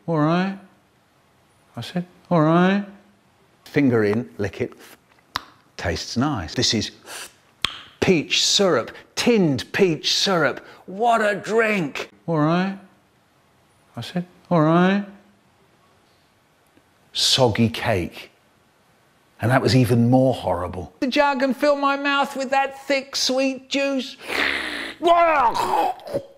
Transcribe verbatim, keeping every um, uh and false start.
all right. I said, all right. Finger in, lick it. Tastes nice. This is peach syrup, tinned peach syrup. What a drink. All right. I said, all right. Soggy cake. And that was even more horrible. The jug and fill my mouth with that thick, sweet juice.